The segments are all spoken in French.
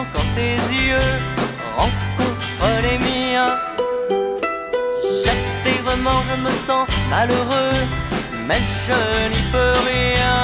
quand tes yeux rencontrent les miens. Vraiment je me sens malheureux, mais je n'y peux rien.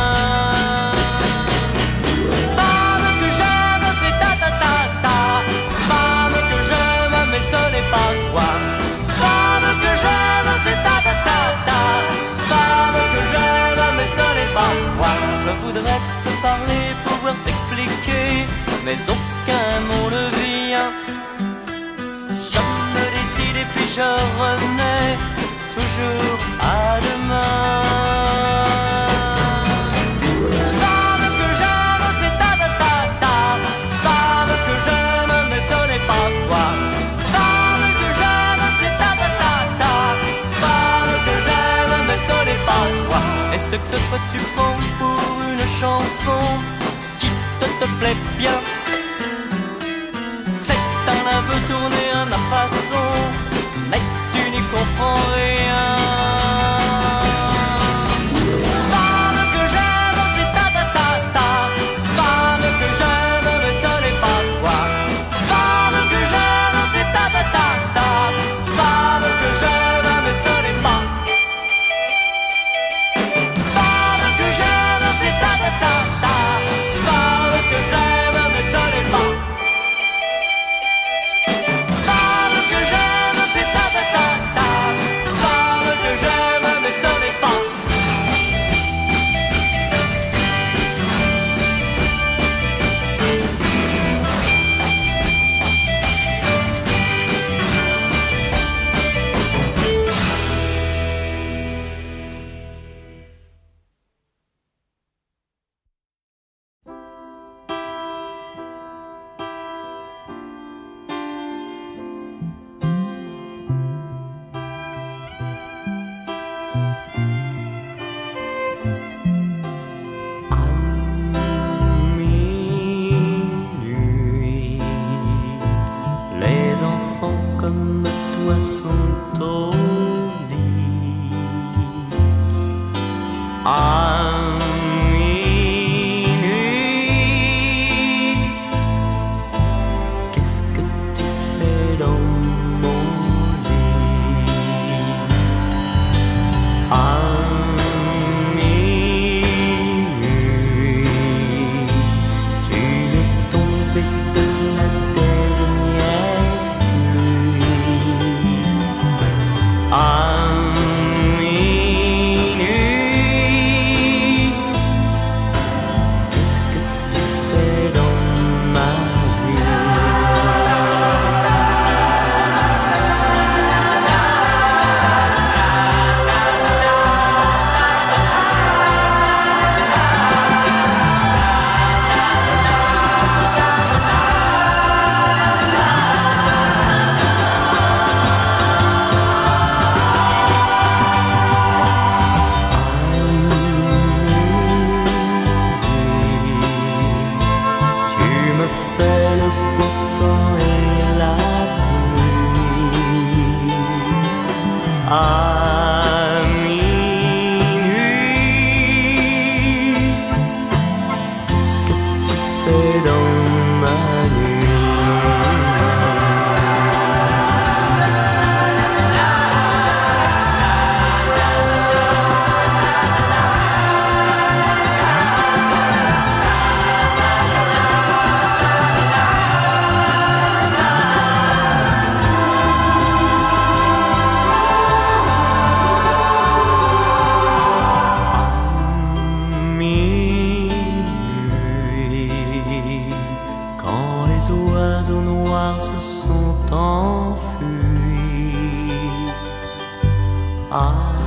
Femme que j'aime, c'est ta ta ta ta. Femme que j'aime, mais ce n'est pas toi. Femme que j'aime, c'est ta ta ta ta. Femme que j'aime, mais ce n'est pas toi. Je voudrais te parler, pouvoir t'expliquer, mais aucun mot ne vient. Je me décide et puis je remets toujours à demain. Femme que j'aime, c'est ta ta ta ta. Femme que j'aime, mais ce n'est pas toi. Femme que j'aime, c'est ta ta ta ta. Femme que j'aime, mais ce n'est pas toi. Est-ce que toi tu prends pour une chanson qui te plaît bien? C'est un peu tourné à ma façon, mais tu n'y comprends rien. Femme que j'aime, c'est ta ta ta ta. Femme que j'aime, mais ce n'est pas toi. Femme que j'aime, c'est ta ta ta ta. Femme que j'aime, mais ce n'est pas. Femme que j'aime, c'est ta ta ta ta. Femme que j'aime, mais ce n'est pas. à minuit. Qu'est-ce que tu fais dans ma nuit? Quand les oiseaux noirs se sont enfuis,